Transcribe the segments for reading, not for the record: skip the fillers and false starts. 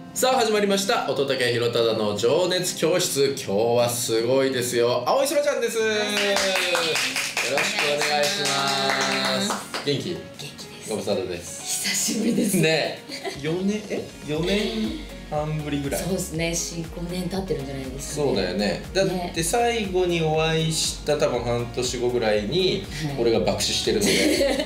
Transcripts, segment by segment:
さあ始まりました乙武宏忠の情熱教室。今日はすごいですよ。青井空ちゃんです。よろしくお願いします。元気？ 元気です。 ご無沙汰です。 久しぶりですね。4年半ぶりぐらい。 そうですね。4、5年経ってるんじゃないですかね。 そうだよね。だって最後にお会いした多分半年後ぐらいに俺が爆死してるので、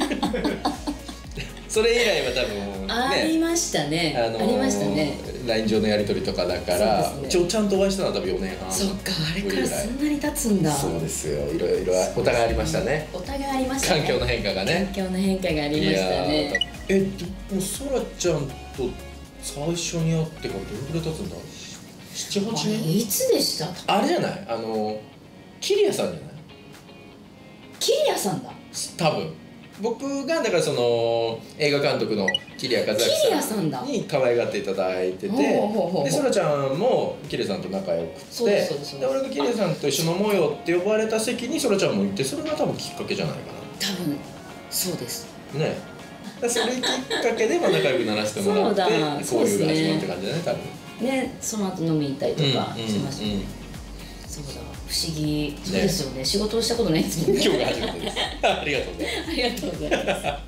それ以来は多分ね、 ありましたね。ありましたね。 LINE 上のやり取りとかだから、ちゃんとお会いしたのは多分4年半。 そっか、あれからそんなに経つんだ。 そうですよ。いろいろお互いありましたね。 お互いありましたね。 環境の変化がね。 環境の変化がありましたね。 でもそらちゃんと最初に会ってからどれくらい経つんだろう。7、8年。 いつでした？ あれじゃない？キリヤさんじゃない？ キリヤさんだ。 多分。僕がだからその映画監督の桐谷和明さんに可愛がっていただいてて、でそらちゃんも桐谷さんと仲良くて、で俺が桐谷さんと一緒に飲もうよって呼ばれた席にそらちゃんも行って、それが多分きっかけじゃないかな。 多分そうですね。それきっかけで仲良くならせてもらって交流が始まって感じだね、多分ね。その後飲みに行ったりとかしましたね。そうだ、不思議ですよね。仕事をしたことないですもんね。 今日が初めてです。ありがとうございます。 ありがとうございます。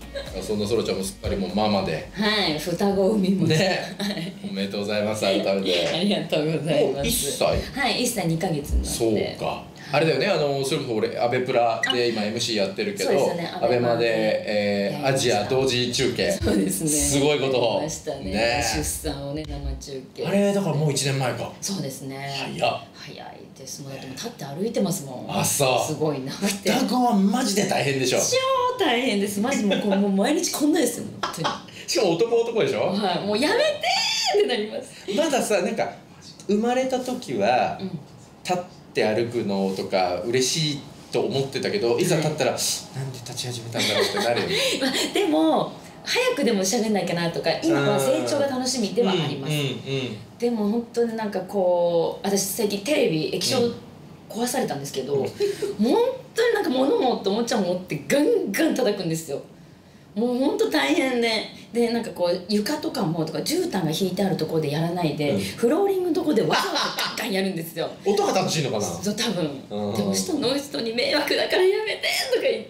そんなそらちゃんもすっかりもうママで、 はい、双子産みましたね。 おめでとうございます。改めてありがとうございます。 1歳？ はい、1歳2ヶ月になって。 そうか。あれだよね、それこそ俺アベプラで今 MC やってるけど、アベマでアジア同時中継、 そうですね、 すごいことをましたね。出産をね、生中継。 あれだからもう1年前か。 そうですね。早いです。もうだって立って歩いてますもん。 あ、そう。 すごいなって。 双子はマジで大変でしょ。 超大変です。マジもう毎日こんなですよ、本当に。 しかも男でしょ。 はい、もうやめてってなります。 まださ、なんか生まれた時は立って歩くのとか嬉しいと思ってたけど、いざ立ったらなんで立ち始めたんだろうってなるよね。 でも早くでも喋んなきゃなとか、今は成長が楽しみではあります。でも本当になんかこう、私最近テレビ液晶壊されたんですけど、本当になんか物もとおもちゃ持ってガンガン叩くんですよ。もう本当大変で、なんかこう床とかもとか絨毯が引いてあるところでやらないで、フローリングのところでわざわざガンガンやるんですよ。 音が楽しいのかな。 そう、多分。でも人に迷惑だからやめてとか言って、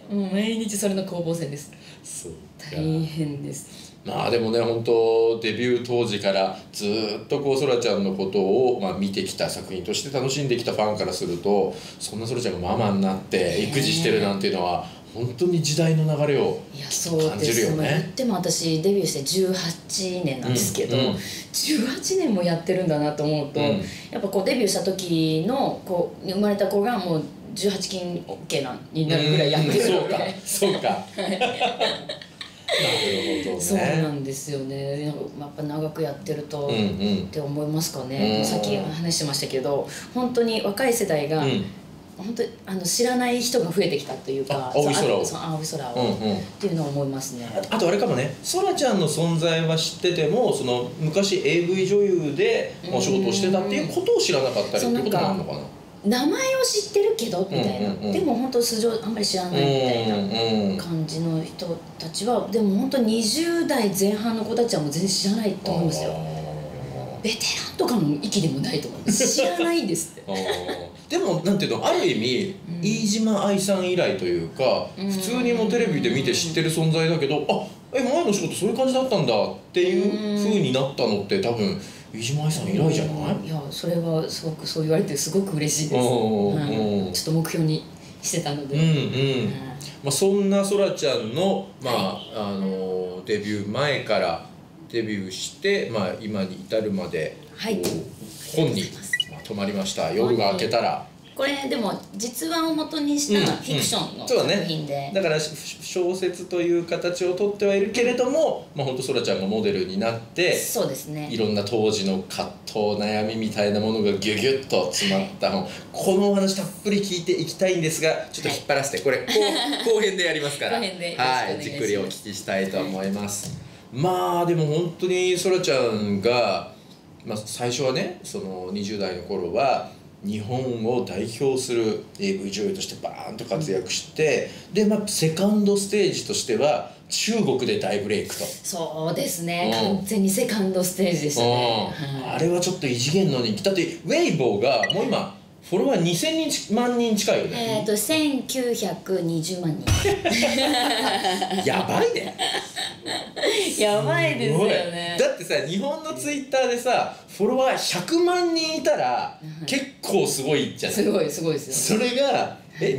もう毎日それの攻防戦です。大変です。 まあでもね、本当デビュー当時からずっとこうそらちゃんのことを見てきた作品として楽しんできたファンからすると、そんなそらちゃんがママになって育児してるなんていうのは本当に時代の流れを感じるよね。 でも私デビューして18年なんですけど、18年もやってるんだなと思うと、やっぱこうデビューした時のこう生まれた子がもう18金 OK になるぐらいやってるので。 そうか。なるほどね。 そうなんですよね。やっぱ長くやってるとって思いますかね。さっき話してましたけど、本当に若い世代が本当に知らない人が増えてきたというか、 青い空をっていうのを思いますね。 あとあれかもね、そらちゃんの存在は知ってても、その昔 AV 女優でお仕事をしてたっていうことを知らなかったりっていうこともあるのかな。 名前を知ってるけどみたいな、でも本当素性あんまり知らないみたいな感じの人たちは、でも本当20代前半の子たちはもう全然知らないと思いますよ。ベテランとかの域でもないと思う。知らないんですって。 でもなんていうの、ある意味飯島愛さん以来というか、普通にもテレビで見て知ってる存在だけど、前の仕事そういう感じだったんだっていう風になったのって多分飯島愛さん以来じゃない？ いや、それはすごくそう言われてすごく嬉しいです。ちょっと目標にしてたので。 そんなそらちゃんのデビュー前からデビューして、今に至るまで本に泊まりました。夜が明けたら。 これでも実話を元にしたフィクションの作品で、 だから小説という形をとってはいるけれども、本当そらちゃんがモデルになって、 そうですね、 いろんな当時の葛藤悩みみたいなものがギュギュッと詰まった本、このお話たっぷり聞いていきたいんですが、ちょっと引っ張らせて、これ後編でやりますからじっくりお聞きしたいと思います。でも本当にそらちゃんが、最初はね、その20代の頃は日本を代表する AV 女優としてバーンと活躍して、でセカンドステージとしては中国で大ブレイクと。 そうですね、完全にセカンドステージでしたね。 あれはちょっと異次元の人気だって、ウェイボーがもう今フォロワー2000万人近いよね。 1920万人やばいねやばいですよね。 だってさ、日本のツイッターでさフォロワー100万人いたら結構すごいじゃない。 すごいすごいですよ。それが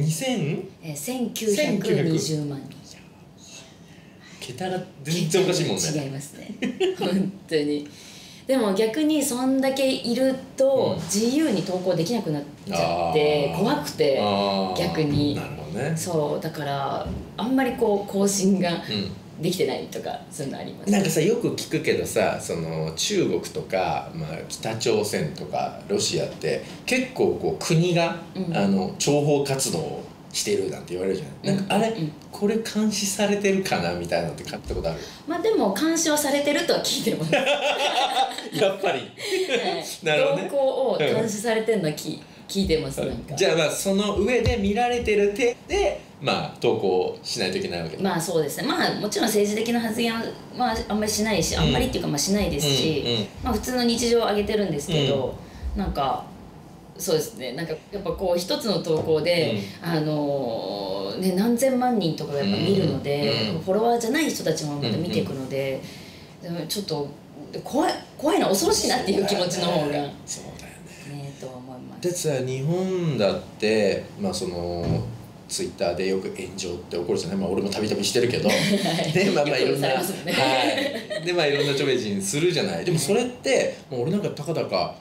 1920万人。 桁が全然おかしいもんね。 違いますね本当に。でも逆にそんだけいると自由に投稿できなくなっちゃって怖くて、逆に。 なるほどね。 そうだからあんまりこう更新ができてないとか、そういうのあります。 なんかさ、よく聞くけどさ、その中国とか、北朝鮮とかロシアって結構こう国が、諜報活動をしてるなんて言われるじゃない。なんかあれ、これ監視されてるかなみたいなのって買ったことある？ でも監視はされてるとは聞いてますやっぱりなるほどね。動向を監視されてるのは聞いてます。なんかじゃあその上で見られてる手で投稿しないといけないわけだ。 そうですね。もちろん政治的な発言はあんまりしないし、あんまりっていうかしないですし、普通の日常を上げてるんですけど、なんかそうですね、なんかやっぱこう一つの投稿で、何千万人とかがやっぱ見るので、フォロワーじゃない人たちもまた見ていくので、ちょっと怖いな、恐ろしいなっていう気持ちの方が。 そうだよねとは思います。 でさ、日本だってそのツイッターでよく炎上って起こるじゃない。俺もたびたびしてるけどでいろんな、いろんな著名人するじゃない。でもそれって俺なんかたかだか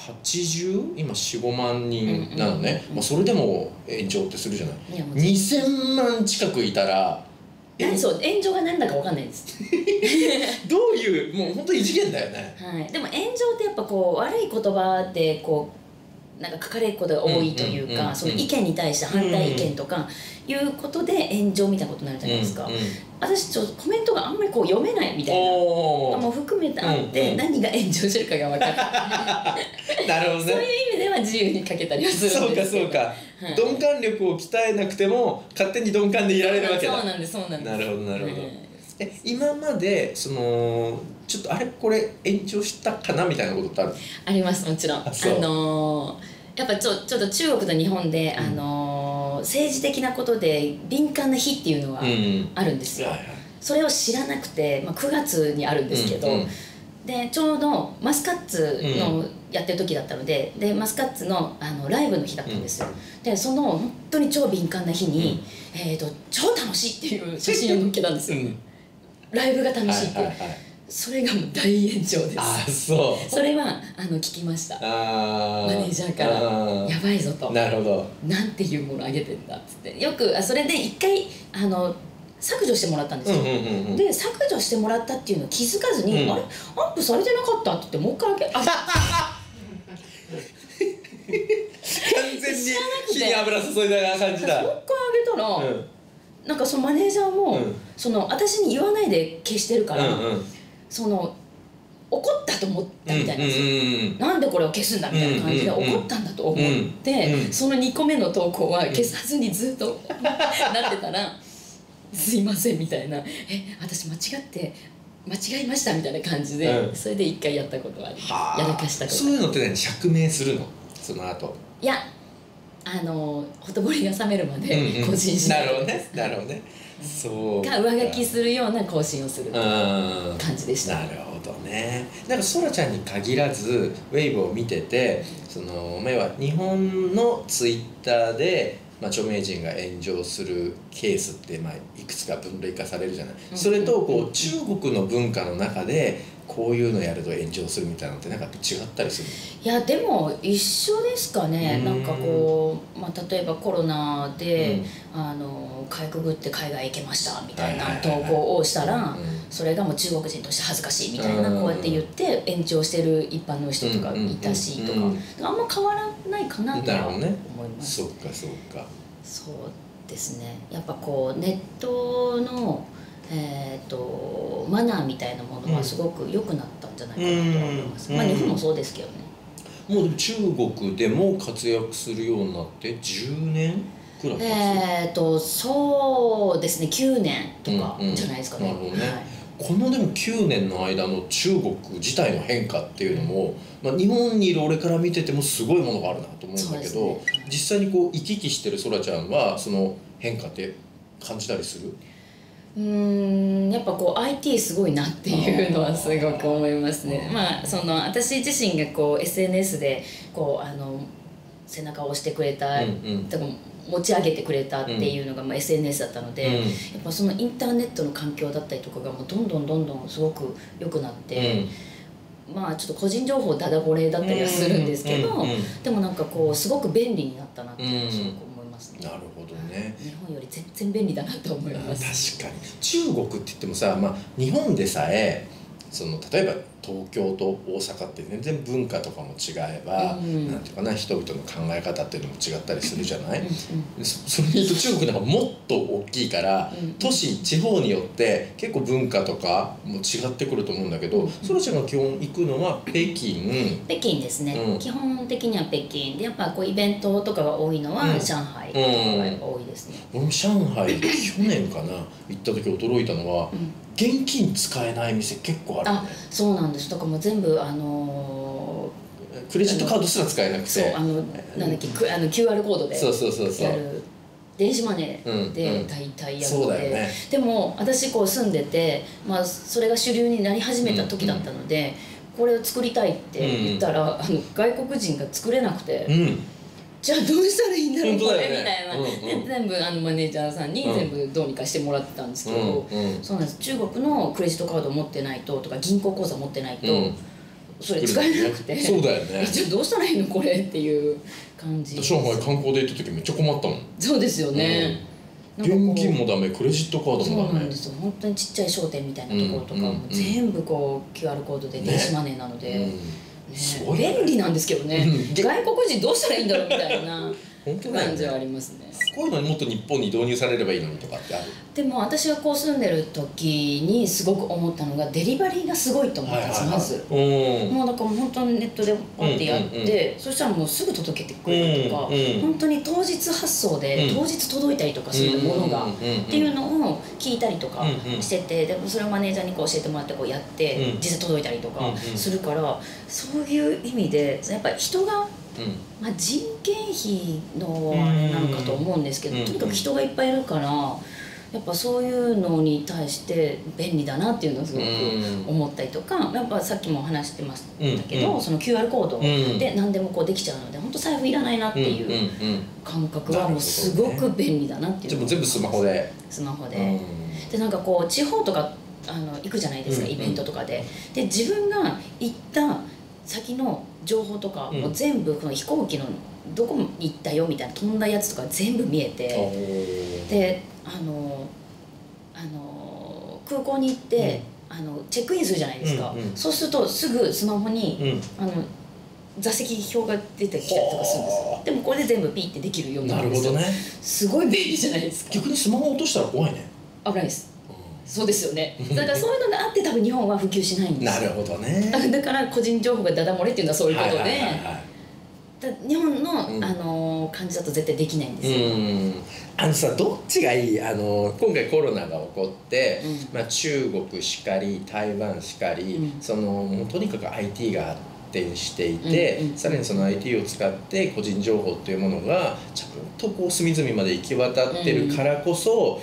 80今45万人なのね。それでも炎上ってするじゃない。2000万近くいたらそう炎上が何だか分かんないですどういうもう本当に異次元だよね。 でも炎上ってやっぱこう悪い言葉でこうなんか書かれることが多いというか、その意見に対して反対意見とかいうことで炎上みたいなことになるじゃないですか。私ちょっとコメントがあんまりこう読めないみたいなもう含めてあって、何が炎上してるかが分からないなるほどね。そういう意味では自由に書けたりはするんですけど。そうか鈍感力を鍛えなくても勝手に鈍感でいられるわけだ。そうなんです。なるほどなるほど。今までそのちょっとこれ炎上したかなみたいなことってある？あります、もちろん。やっぱちょっと中国と日本で、政治的なことで敏感な日っていうのはあるんですよ。それを知らなくて、9月にあるんですけど、でちょうどマスカッツのやってる時だったので、マスカッツのライブの日だったんですよ。でその本当に超敏感な日に、超楽しいっていう写真を載っけたんですよ。ライブが楽しいって。それがもう大炎上です。それは聞きました。マネージャーから「やばいぞ」と。なるほど。なんていうものあげてんだっつって、よくそれで一回削除してもらったんですよ。で削除してもらったっていうのを気づかずに「あれアップされてなかった」って言ってもう一回完全に火に油注いだような感じだ。 もう一回あげたらなんかそのマネージャーも私に言わないで消してるから、怒ったと思ったみたいなんですよ。なんでこれを消すんだみたいな感じで怒ったんだと思って、その2個目の投稿は消さずにずっとなってたら「すいません」みたいな「私間違いました」みたいな感じで、それで1回やったことはあります。やらかしたこと。 そういうのって釈明するの？その後。 いやほとぼりが冷めるまで更新しない。 なるほどね。なるほどね。そうか上書きするような更新をする感じでした。 なるほどね。なんかそらちゃんに限らずウェイボを見てて、前は日本のツイッターで著名人が炎上するケースっていくつか分類化されるじゃない。それとこう中国の文化の中でこういうのやると炎上するみたいなのってなんか違ったりするの？ いやでも一緒ですかね。なんかこう、例えばコロナで、かいくぐって海外行けましたみたいな投稿をしたら、それがもう中国人として恥ずかしいみたいな、こうやって言って炎上してる一般の人とかいたしとか、あんま変わらないかなとは思います。 そうかそうか。 そうですね。やっぱこうネットのマナーみたいなものはすごく良くなったんじゃないかなとは思います。日本もそうですけどね。 もう中国でも活躍するようになって10年くら経つ？ そうですね、9年とかじゃないですかね。 なるほどね。このでも9年の間の中国自体の変化っていうのも、日本にいる俺から見ててもすごいものがあるなと思うんだけど、実際にこう行き来してるそらちゃんはその変化って感じたりする？ やっぱこう IT すごいなっていうのはすごく思いますね。その私自身がこう SNS でこう背中を押してくれた、多分持ち上げてくれたっていうのがSNS だったので、やっぱそのインターネットの環境だったりとかがもうどんどんすごく良くなって、ちょっと個人情報ダダ漏れだったりはするんですけど、でもなんかこうすごく便利になったなっていうのをすごく思いますね。 なるほどね。 日本より全然便利だなと思います。 確かに中国って言ってもさ、日本でさえその例えば東京と大阪って全然文化とかも違えば、なんていうかな、人々の考え方っていうのも違ったりするじゃない？それに言うと中国なんかもっと大きいから、都市地方によって結構文化とかも違ってくると思うんだけど、そらちゃんが基本行くのは北京ですね、基本的には北京で、やっぱこうイベントとかが多いのは上海とかがやっぱ多いですね。 俺も上海去年かな行った時驚いたのは、現金使えない店結構あるね。 そうなんです。だからもう全部クレジットカードすら使えなくて、 そうなんだっけ、QR コードでやる電子マネーで大体やるので、でも私こう住んでて、それが主流になり始めた時だったので、これを作りたいって言ったら、外国人が作れなくて。じゃあどうしたらいいんだろうこれみたいな、で全部マネージャーさんに全部どうにかしてもらってたんですけど、そうなんです。中国のクレジットカードを持ってないととか銀行口座持ってないとそれ使えなくて、 そうだよね。 じゃあどうしたらいいのこれっていう感じ。 上海観光で行った時めっちゃ困ったもん。 そうですよね。 現金もダメ、クレジットカードもダメ。 そうなんですよ。本当にちっちゃい商店みたいなところとかも全部こう QR コードで電子マネーなので。便利なんですけどね、外国人どうしたらいいんだろうみたいな感じはありますね。 こういうのにもっと日本に導入されればいいのにとかってある？ でも私がこう住んでる時にすごく思ったのがデリバリーがすごいと思ったんです。まずもうだから本当にネットでポンってやって、そしたらもうすぐ届けてくれるとか、本当に当日発送で当日届いたりとかするものがっていうのを聞いたりとかしてて、でもそれをマネージャーにこう教えてもらってこうやって実際届いたりとかするから、そういう意味でやっぱり人が人件費のあれなのかと思うんですけど、とにかく人がいっぱいいるからやっぱそういうのに対して便利だなっていうのをすごく思ったりとか、やっぱさっきも話してましたけど、その QR コードで何でもこうできちゃうので本当財布いらないなっていう感覚はもうすごく便利だなっていうのを。 全部スマホで。 でなんかこう地方とか行くじゃないですか、イベントとかで。で自分が行った先の情報とかも全部この飛行機のどこに行ったよみたいな飛んだやつとか全部見えて、で空港に行ってチェックインするじゃないですか。そうするとすぐスマホに座席表が出てきたりとかするんですよ。でもこれで全部ピッてできるようになるんですよ。なるほどね。すごい便利じゃないですか。 逆にスマホ落としたら怖いね。 危ないです。そうですよね。だからそういうのがあって多分日本は普及しないんですよ。 なるほどね。 だから個人情報がダダ漏れっていうのはそういうことで、日本の、感じだと絶対できないんですよ。 さ、どっちがいい？今回コロナが起こって、中国しかり台湾しかり、もうとにかく IT が発展していて、さらにその IT を使って個人情報っていうものがちゃんとこう隅々まで行き渡ってるからこそ、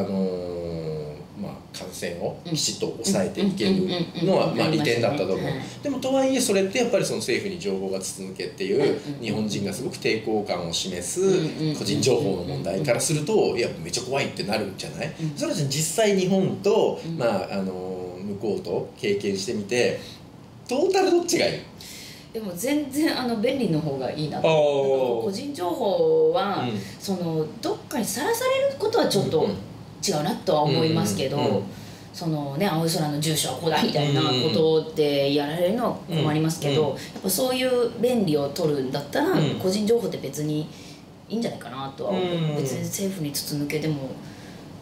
感染をきちっと抑えていけるのは利点だったと思う。でもとはいえそれってやっぱりその政府に情報が筒抜けっていう日本人がすごく抵抗感を示す個人情報の問題からすると、いやめっちゃ怖いってなるんじゃない？それじゃ実際日本と向こうと経験してみてトータルどっちがいい？ でも全然便利の方がいいなと。個人情報はどっかにさらされることはちょっと違うなとは思いますけど、青い空の住所はここだみたいなことでやられるのは困りますけど、やっぱそういう便利を取るんだったら個人情報って別にいいんじゃないかなとは思う。別に政府に筒抜けでも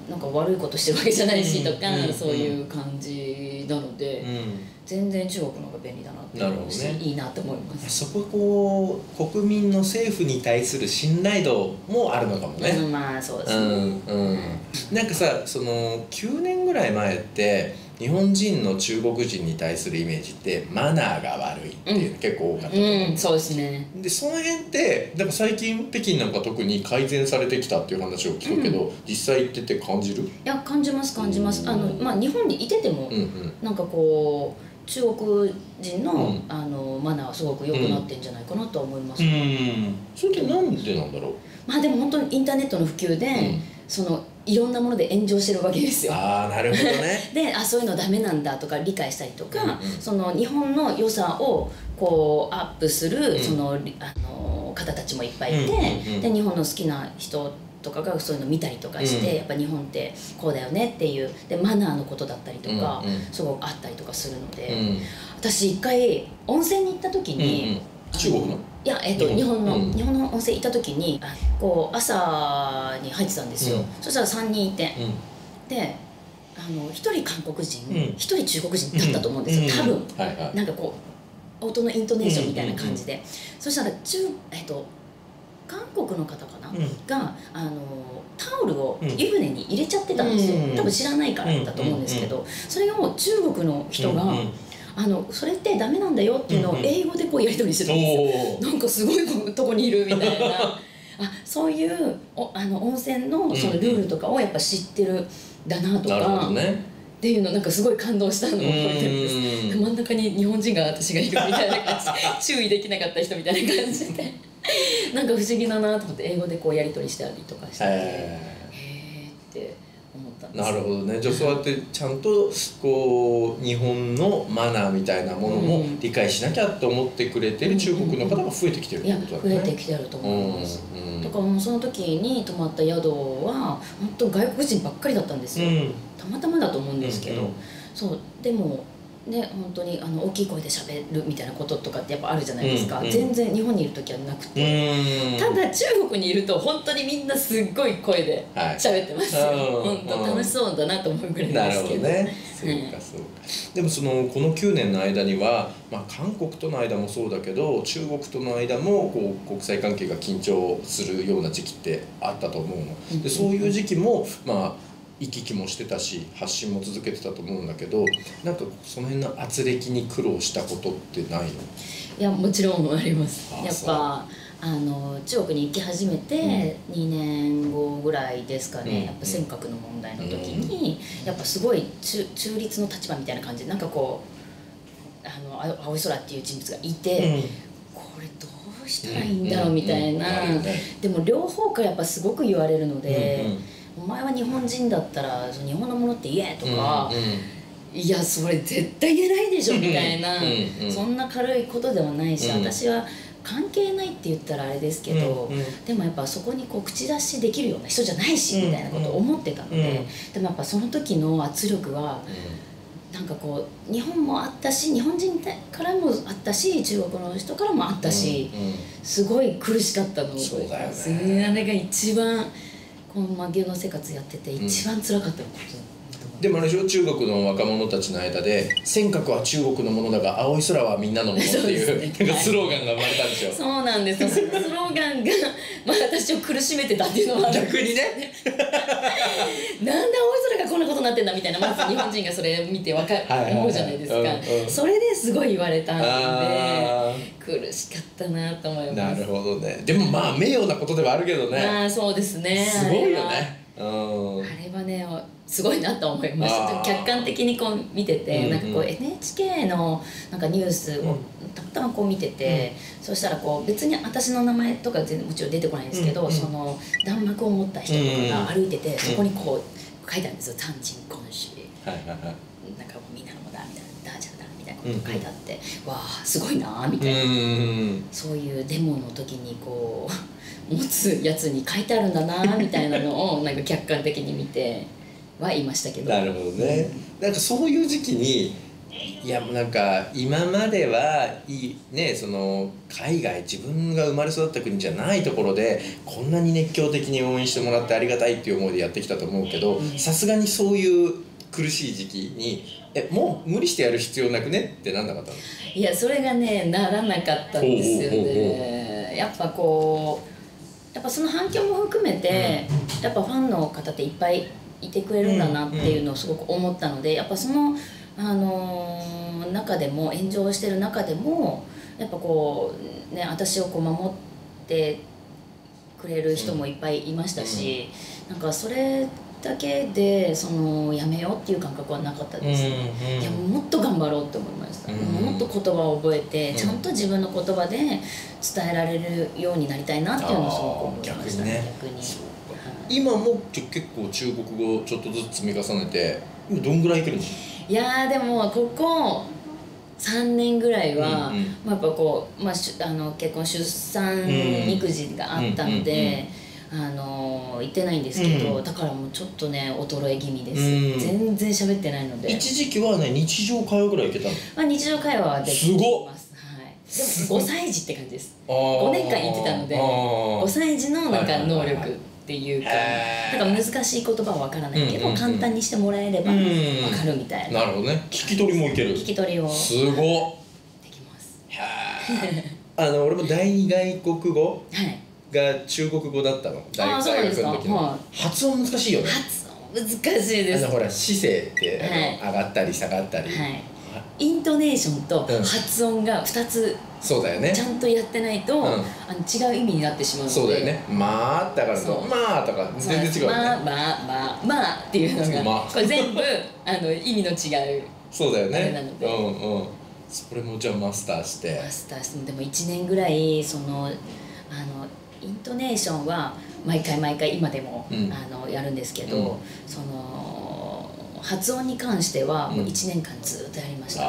なんか悪いことしてるわけじゃないしとか、そういう感じなので、全然中国の方が便利だなって思うし、いいなと思います。 そここう国民の政府に対する信頼度もあるのかもね。 まあそうですね。 なんかさ、その9年ぐらい前って日本人の中国人に対するイメージってマナーが悪いっていうの結構多かったと思う。 そうですね。 でその辺ってだから最近北京なんか特に改善されてきたっていう話を聞くけど、実際行ってて感じる？いや感じます感じます。まあ日本にいてても、なんかこう中国人の、マナーはすごく良くなってんじゃないかなとは思います。 それってなんでなんだろう？ まあでも本当にインターネットの普及で、そのいろんなもので炎上してるわけですよ。 なるほどね。 でそういうのダメなんだとか理解したりとか、その日本の良さをこうアップするその方たちもいっぱいいて、で日本の好きな人とかがそういうの見たりとかして、やっぱ日本ってこうだよねっていうでマナーのことだったりとか、すごくあったりとかするので、私一回温泉に行った時に、 中国の？ いや日本の温泉行った時にこう朝に入ってたんですよ。そしたら3人いて、で1人韓国人、1人中国人だったと思うんですよ、多分。なんかこう音のイントネーションみたいな感じで、そしたら韓国の方かな、がタオルを湯船に入れちゃってたんですよ。多分知らないからだと思うんですけど、それを中国の人がそれってダメなんだよっていうのを英語でこうやり取りしてたんですよ。なんかすごいとこにいるみたいなそういう温泉のそのルールとかをやっぱ知ってるんだなとかっていうのなんかすごい感動したのを覚えてるんです。真ん中に日本人が私がいるみたいな感じ注意できなかった人みたいな感じでなんか不思議だなと思って英語でこうやり取りしたりとかしてへーって思ったんです。 なるほどね。じゃあそうやってちゃんとこう日本のマナーみたいなものも理解しなきゃと思ってくれてる中国の方が増えてきてるってことだね。 いや増えてきてると思います。だからもうその時に泊まった宿は本当外国人ばっかりだったんですよ。たまたまだと思うんですけど、そうでもね本当に大きい声で喋るみたいなこととかってやっぱあるじゃないですか。全然日本にいる時はなくて、ただ中国にいると本当にみんなすっごい声で喋ってますよ。本当楽しそうだなと思うぐらいですけど。 なるほどね。そうかそうか。でもこの9年の間には、韓国との間もそうだけど中国との間もこう国際関係が緊張するような時期ってあったと思うの。でそういう時期も行き来もしてたし発信も続けてたと思うんだけど、なんかその辺の圧力に苦労したことってないの？ いやもちろんあります。やっぱ中国に行き始めて2年後ぐらいですかね、やっぱ尖閣の問題の時にやっぱすごい中立の立場みたいな感じでなんかこう青い空っていう人物がいて、これどうしたらいいんだろうみたいな、でも両方からやっぱすごく言われるので、お前は日本人だったら日本のものって言えとか、いやそれ絶対言えないでしょみたいなそんな軽いことではないし、私は関係ないって言ったらあれですけど、でもやっぱそこにこう口出しできるような人じゃないしみたいなことを思ってたので、でもやっぱその時の圧力はなんかこう日本もあったし日本人からもあったし中国の人からもあったし、すごい苦しかったのを覚えてます。あれが一番この芸能生活やってて一番辛かったこと。 でもあれでしょ、中国の若者たちの間で「尖閣は中国のものだが青い空はみんなのもの」っていうなんかスローガンが生まれたんですよ。 そうなんですよ。そのスローガンが私を苦しめてたっていうのは逆にねなんで青い空がこんなことになってんだみたいな、まず日本人がそれ見て思うじゃないですか。それですごい言われたんで苦しかったなと思います。 なるほどね。でも名誉なことではあるけどね。 そうですね。 すごいよね。 あれはねすごいなと思いました。客観的にこう見てて、なんかこう NHK のなんかニュースをたまたまこう見てて、そしたらこう別に私の名前とか全然もちろん出てこないんですけど、その弾幕を持った人とかが歩いてて、そこにこう書いてあるんですよ。「残人今週」なんかみんなのもだみたいな「ダージャーだ」みたいなこと書いてあって、わあすごいなみたいな、そういうデモの時にこう持つやつに書いてあるんだなみたいなのをなんか客観的に見てはいましたけど。 なるほどね。なんかそういう時期にいやもうなんか今まではいいね、その海外、自分が生まれ育った国じゃないところでこんなに熱狂的に応援してもらってありがたいっていう思いでやってきたと思うけど、さすがにそういう苦しい時期にもう無理してやる必要なくねってなんなかったの？ いやそれがねならなかったんですよね。やっぱこうやっぱその反響も含めて、やっぱファンの方っていっぱいいてくれるんだなっていうのをすごく思ったので、やっぱその中でも炎上してる中でもやっぱこうね、私をこう守ってくれる人もいっぱいいましたし、なんかそれだけでそのやめようっていう感覚はなかったですね。いやもっと頑張ろうって思いました。もっと言葉を覚えてちゃんと自分の言葉で伝えられるようになりたいなっていうのをすごく思いましたね。逆に今も結構中国語ちょっとずつ積み重ねて今どんぐらいいけるの？ いやーでもここ3年ぐらいは、やっぱこう、結婚出産育児があったので行ってないんですけど、だからもうちょっとね衰え気味です。全然喋ってないので。 一時期はね日常会話ぐらいいけたの？ 日常会話はできます。でも5歳児って感じです。5年間行ってたので5歳児のなんか能力っていうか、なんか難しい言葉は分からないけど簡単にしてもらえれば分かるみたいな。 なるほどね。聞き取りもいける。 聞き取りをすごっできます。 俺も大外国語が中国語だったの。大学の時の発音難しいよね。 発音難しいです。 ほら姿勢って上がったり下がったり、 イントネーションと発音が2つそうだよね。 ちゃんとやってないと違う意味になってしまうので。そうだよね。 まあだからまあとか全然違うね。 まあっていうのがこれ全部意味の違うそうだよね。 なので、 それもじゃあマスターして。 でも1年ぐらいそのイントネーションは毎回今でもやるんですけど、その発音に関してはもう1年間ずっとやりました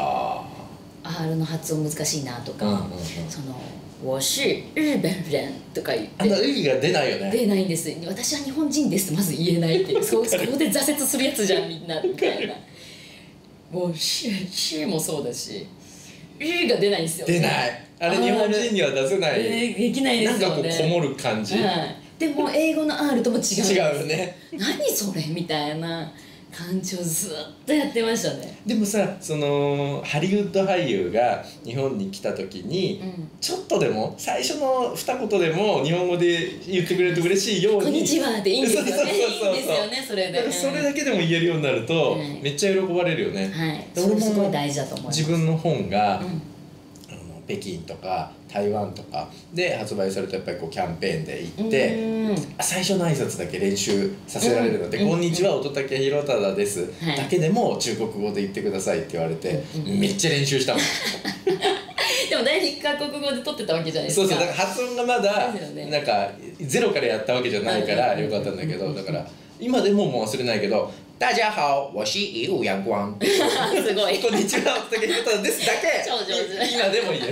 。R の発音難しいなとか、その我是日本人とか言って意が出ないよね。 出ないんです。私は日本人ですとまず言えないっていうそこで挫折するやつじゃんみんなみたいな。我是もそうだしが出ないんですよ。 出ない。あれ日本人には出せない。 できないですよね。 なんかこうこもる感じ。 でも英語の R とも違う。 違うよね。 何それみたいな感じをずっとやってましたね。 でもさ、そのハリウッド俳優が日本に来た時に、ちょっとでも最初の二言でも日本語で言ってくれると嬉しいように。 こんにちはでいいんですよね。いいんですよね。それで。 それだけでも言えるようになると、めっちゃ喜ばれるよね。 はい。それすごい大事だと思います。 自分の本が北京とか台湾とかで発売されたやっぱりこうキャンペーンで行って最初の挨拶だけ練習させられるので「こんにちは乙武宏忠です」だけでも中国語で言ってくださいって言われてめっちゃ練習したもん。 でも第2カ国語で撮ってたわけじゃないですか。 そうだから発音がまだなんかゼロからやったわけじゃないからよかったんだけど、だから今でももう忘れないけど「大家好，我是一路陽光」 すごい。 こんにちは、乙武宏忠ですだけ超上手。 今でも言える。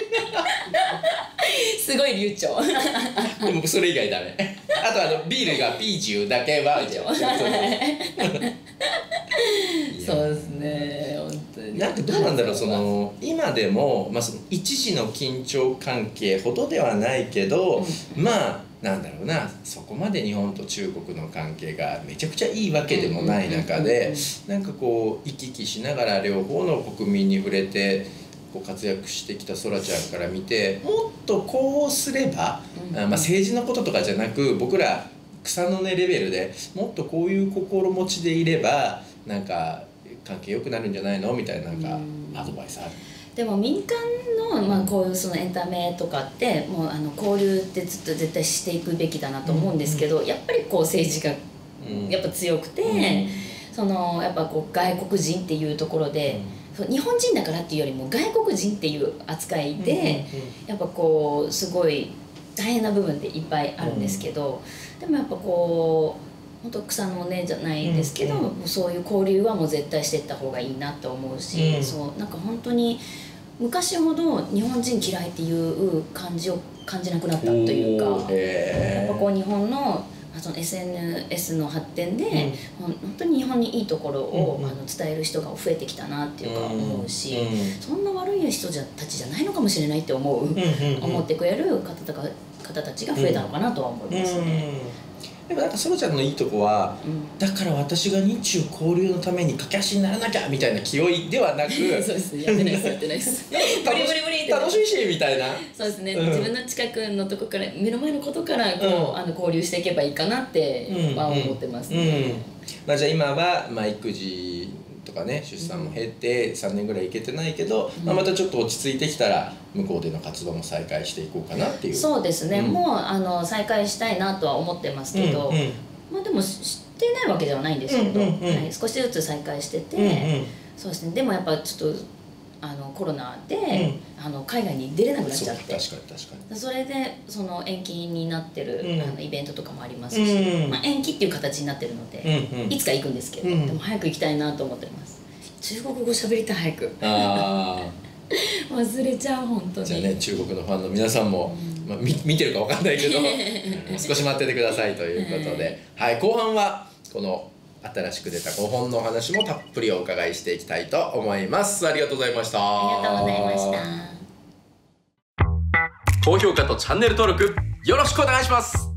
すごい流暢。 でもそれ以外ダメ。あとビールがピーチューだけはそうですね、本当に。 なんかどうなんだろう、その今でもその一時の緊張関係ほどではないけど、なんだろうな、そこまで日本と中国の関係がめちゃくちゃいいわけでもない中で、なんかこう行き来しながら両方の国民に触れてこう活躍してきたそらちゃんから見て、もっとこうすれば、政治のこととかじゃなく僕ら草の根レベルでもっとこういう心持ちでいればなんか関係良くなるんじゃないのみたいな、なんかアドバイスある？でも民間の、こういうそのエンタメとかってもう交流ってずっと絶対していくべきだなと思うんですけど、やっぱりこう政治がやっぱ強くて、そのやっぱこう外国人っていうところで、日本人だからっていうよりも外国人っていう扱いで、やっぱこうすごい大変な部分っていっぱいあるんですけど、でもやっぱこう本当草の根じゃないですけど、そういう交流はもう絶対していった方がいいなと思うし、そうなんか本当に昔ほど日本人嫌いっていう感じを感じなくなったというか、やっぱこう日本のその SNS の発展で、本当に日本にいいところを、伝える人が増えてきたなっていうか思うし、そんな悪い人たちじゃないのかもしれないって思ってくれる方たちが増えたのかなとは思いますね。 でもなんかそろちゃんのいいとこは、だから私が日中交流のために駆け足にならなきゃみたいな気負いではなくそうですね、やってないですやってないです楽しいしみたいな。 そうですね、自分の近くのとこから目の前のことからこう、交流していけばいいかなっては思ってますね。 まあじゃあ今は育児とかね、出産も経て3年ぐらい行けてないけど、またちょっと落ち着いてきたら向こうでの活動も再開していこうかなっていう。 そうですね、もう再開したいなとは思ってますけど、まあでも知ってないわけではないんですけど、少しずつ再開してて、そうですね。でもやっぱちょっとコロナで、海外に出れなくなっちゃって、 確かにそれでその延期になってる、イベントとかもありますし、延期っていう形になってるので、いつか行くんですけど、でも早く行きたいなと思ってます。中国語喋りたい、早く。忘れちゃう、本当に。 じゃあね、中国のファンの皆さんも、見てるかわかんないけど少し待っててくださいということで、後半はこの新しく出た5本のお話もたっぷりお伺いしていきたいと思います。ありがとうございました。 ありがとうございました。 高評価とチャンネル登録よろしくお願いします。